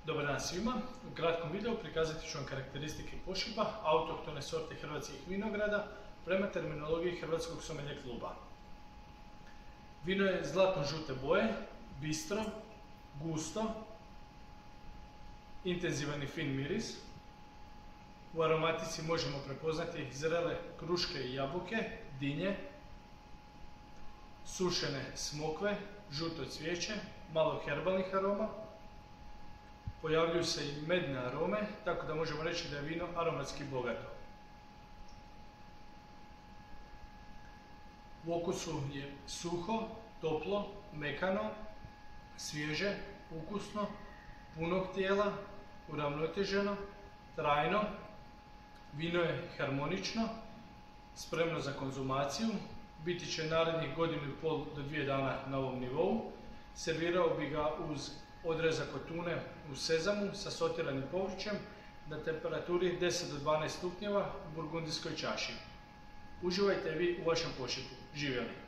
Dobar dan svima. U kratkom videu prikazati ću vam karakteristike pošiba autohtone sorte hrvatskih vinograda prema terminologiji Hrvatskog sommelier kluba. Vino je zlatno-žute boje, bistro, gusto, intenzivan i fin miris. U aromatici možemo prepoznati zrele kruške i jabuke, dinje, sušene smokve, žuto cvijeće, malo herbalnih aroma. Pojavljuju se i medne arome, tako da možemo reći da je vino aromatski bogato. U okusu je suho, toplo, mekano, svježe, ukusno, punog tijela, uravnoteženo, trajno. Vino je harmonično, spremno za konzumaciju. Biti će narednih 1,5 do 2 dana na ovom nivou. Servirao bi ga uz odrezak od tune u sezamu sa sotiranim povrćem na temperaturi 10 do 12 stupnjeva u burgundijskoj čaši. Uživajte vi u vašem pošibu. Živjeli!